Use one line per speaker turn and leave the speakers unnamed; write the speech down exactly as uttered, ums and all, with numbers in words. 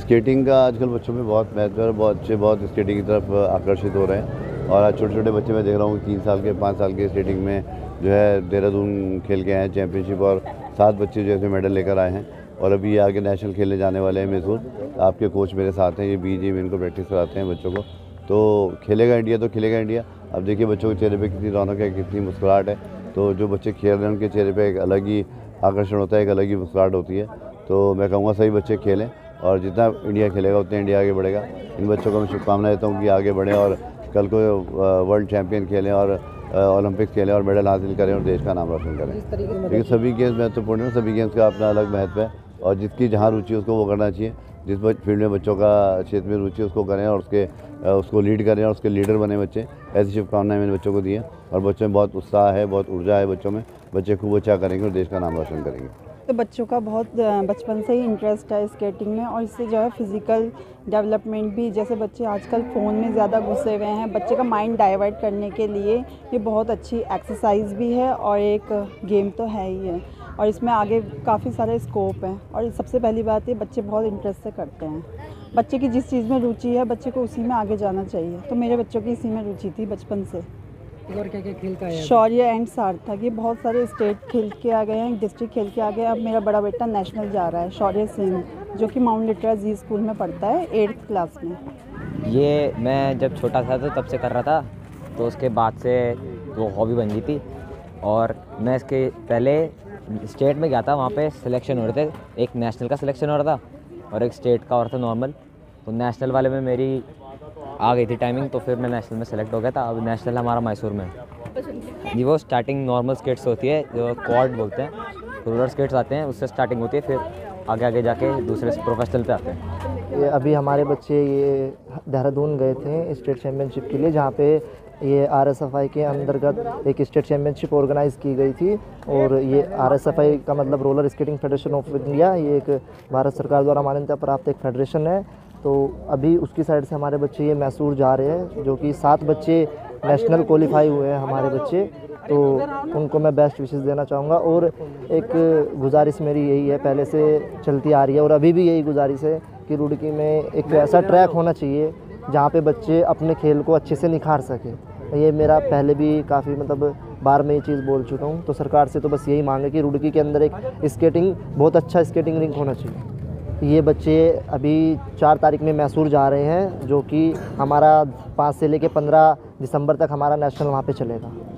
Skating का आजकल बच्चों में बहुत महत्व है, बहुत अच्छे बहुत स्केटिंग की तरफ आकर्षित हो रहे हैं। और आज छोटे छोटे बच्चे मैं देख रहा हूँ तीन साल के पाँच साल के स्केटिंग में जो है देहरादून खेल के आए हैं चैम्पियनशिप, और सात बच्चे जो है मेडल लेकर आए हैं और अभी ये आगे नेशनल खेलने जाने वाले हैं। मैसूर आपके कोच मेरे साथ हैं, ये बी जी इनको प्रैक्टिस कराते हैं बच्चों को। तो खेलेगा इंडिया तो खेलेगा इंडिया। अब देखिए बच्चों के चेहरे पे कितनी रौनक है, कितनी मुस्कुराहट है। तो जो बच्चे खेल रहे हैं उनके चेहरे पे एक अलग ही आकर्षण होता है, एक अलग ही मुस्कुराहट होती है। तो मैं कहूँगा सभी बच्चे खेलें और जितना इंडिया खेलेगा उतना इंडिया आगे बढ़ेगा। इन बच्चों को मैं शुभकामनाएं देता हूँ कि आगे बढ़ें और कल को वर्ल्ड चैम्पियन खेलें और ओलंपिक्स खेलें और मेडल हासिल करें और देश का नाम रोशन करें। लेकिन सभी गेम्स महत्वपूर्ण हैं, सभी गेम्स का अपना अलग महत्व है और जिसकी जहाँ रुचि है उसको वो करना चाहिए। जिस फील्ड में बच्चों का क्षेत्र में रुचि है उसको करें और उसके उसको लीड करें और उसके लीडर बने बच्चे। ऐसी शुभकामनाएं मैंने बच्चों को दी हैं और बच्चों में बहुत उत्साह है, बहुत ऊर्जा है बच्चों में। बच्चे खूब अच्छा करेंगे और देश का नाम रोशन करेंगे।
तो बच्चों का बहुत बचपन से ही इंटरेस्ट है स्केटिंग में और इससे जो है फिज़िकल डेवलपमेंट भी, जैसे बच्चे आजकल फ़ोन में ज़्यादा घुसे हुए हैं, बच्चे का माइंड डाइवर्ट करने के लिए ये बहुत अच्छी एक्सरसाइज भी है और एक गेम तो है ही है और इसमें आगे काफ़ी सारे स्कोप हैं। और सबसे पहली बात ये बच्चे बहुत इंटरेस्ट से करते हैं। बच्चे की जिस चीज़ में रुचि है बच्चे को उसी में आगे जाना चाहिए। तो मेरे बच्चों की इसी में रुचि थी बचपन से।
और क्या क्या खेल का है?
शौर्य एंड सार्थक, ये बहुत सारे स्टेट खेल के आ गए हैं, डिस्ट्रिक्ट खेल के आ गए हैं। अब मेरा बड़ा बेटा नेशनल जा रहा है, शौर्य सिंह, जो कि माउंट लिटरा जी स्कूल में पढ़ता है एट्थ क्लास में।
ये मैं जब छोटा था तो तब से कर रहा था, तो उसके बाद से वो हॉबी बन गई थी। और मैं इसके पहले स्टेट में गया था, वहाँ पे सिलेक्शन हो रहे थे, एक नेशनल का सिलेक्शन हो रहा था और एक स्टेट का हो रहा था नॉर्मल। तो नेशनल वाले में मेरी आ गई थी टाइमिंग, तो फिर मैं नेशनल में सेलेक्ट हो गया था। अब नेशनल हमारा मैसूर में है जी। वो स्टार्टिंग नॉर्मल स्केट्स होती है जो क्वाड बोलते हैं, रोलर स्केट्स आते हैं, उससे स्टार्टिंग होती है, फिर आगे आगे जाके दूसरे प्रोफेशनल पे आते हैं।
ये अभी हमारे बच्चे ये देहरादून गए थे स्टेट चैम्पियनशिप के लिए, जहाँ पे ये आर एस एफ आई के अंतर्गत एक स्टेट चैम्पियनशिप ऑर्गेनाइज़ की गई थी। और ये आर एस एफ आई का मतलब roller skating federation of India, ये एक भारत सरकार द्वारा मान्यता प्राप्त एक फेडरेशन है। तो अभी उसकी साइड से हमारे बच्चे ये मैसूर जा रहे हैं, जो कि सात बच्चे नेशनल क्वालिफाई हुए हैं हमारे बच्चे। तो उनको मैं बेस्ट विशेस देना चाहूँगा। और एक गुजारिश मेरी यही है, पहले से चलती आ रही है और अभी भी यही गुजारिश है कि रुड़की में एक ऐसा ट्रैक होना चाहिए जहाँ पे बच्चे अपने खेल को अच्छे से निखार सकें। ये मेरा पहले भी काफ़ी मतलब बार में ये चीज़ बोल चुका हूँ। तो सरकार से तो बस यही मांग है कि रुड़की के अंदर एक स्केटिंग बहुत अच्छा स्केटिंग रिंक होना चाहिए। ये बच्चे अभी चार तारीख में मैसूर जा रहे हैं, जो कि हमारा पाँच से लेकर पंद्रह दिसंबर तक हमारा नेशनल वहाँ पे चलेगा।